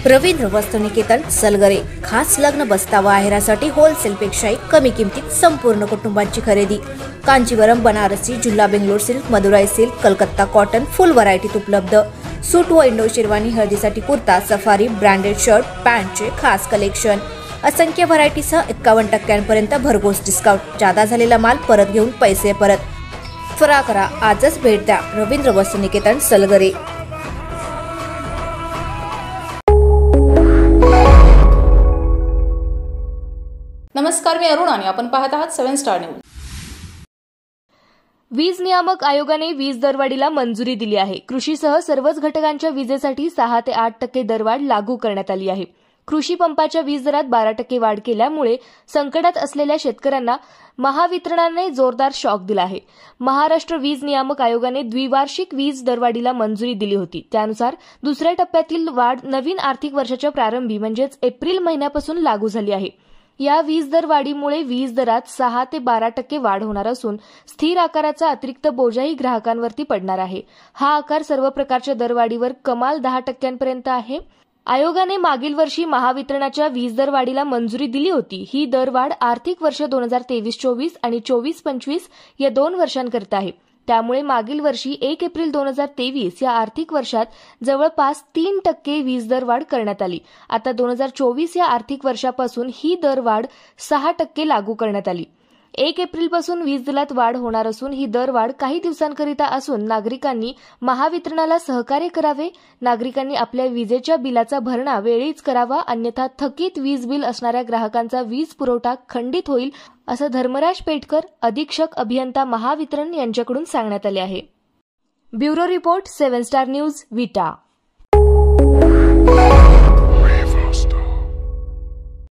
रवींद्र वस्त्रनिकेतन सलगरे खास लग्न बस्तावा आहेरासाठी होलसेलपेक्षाही कमी किमतीत संपूर्ण कुटुंबाची खरेदी। कांजीवरम, बनारसी, झुल्ला, Bangalore silk, Madurai silk, Calcutta cotton full व्हरायटीत उपलब्ध। सूट व इंडो शेरवानी, हळदीसाठी कुर्ता, सफारी, ब्रँडेड शर्ट, पॅन्टचे खास कलेक्शन, असंख्य व्हरायटीसह 51% भरघोस डिस्काउंट। जादा झालेला माल परत घेऊन पैसे परत। त्वरा करा, आजच भेट द्या रवींद्र वस्त्रनिकेतन सलगरे। नमस्कार, मी अरुण आणि आपण पाहत आहात 7 स्टार न्यूज। वीज नियामक आयोगाने वीज दरवाढीला मंजुरी दिली आहे। कृषीसह सर्वच घटकांच्या विजेसाठी 6 ते 8% दरवाढ लागू करण्यात आली आहे। कृषी पंपाच्या वीज दरात 12% वाढ केल्यामुळे संकटात असलेल्या शेतकऱ्यांना महावितरणाने जोरदार शॉक दिला आहे। महाराष्ट्र वीज नियामक आयोगाने द्विवार्षिक वीज दरवाढीला मंजुरी दिली होती। त्यानुसार दुसऱ्या टप्प्यातील वाढ नवीन आर्थिक वर्षाच्या प्रारंभी म्हणजेच एप्रिल महिन्यापासून लागू झाली आहे। या वीज दर वाढीमुळे वीज दरात 6 ते 12% वाढ होणार असून स्थिर आकाराचा अतिरिक्त बोजाही ग्राहकांवरती पडणार आहे। हा आकार सर्व प्रकारच्या दरवाढीवर कमाल 10% आहे। आयोगाने मागील वर्षी महावितरणाच्या वीज दरवाढीला मंजुरी दिली होती। ही दरवाढ आर्थिक वर्ष 2023-24 आणि 24-25 या 2 वर्षांकरिता आहे। त्यामुळे मागील वर्षी 1 एप्रिल 2023 या आर्थिक वर्षात जवळपास 3% वीज दरवाढ करण्यात आली। आता 2024 या आर्थिक वर्षापासून ही दरवाढ 6% लागू करण्यात आली। 1 एप्रिलपासून वीज दरात वाढ होणार असून ही दरवाढ काही दिवसांकरिता असून नागरिकांनी महावितरणाला सहकार्य करावे। नागरिकांनी आपल्या विजेच्या बिलाचा भरणा वेळीच करावा, अन्यथा थकीत वीज बिल असणाऱ्या ग्राहकांचा वीज पुरवठा खंडित होईल, असं धर्मराज पेटकर, अधीक्षक अभियंता महावितरण यांच्याकडून सांगण्यात आले आहे। ब्युरो रिपोर्ट, 7 स्टार न्यूज, विटा।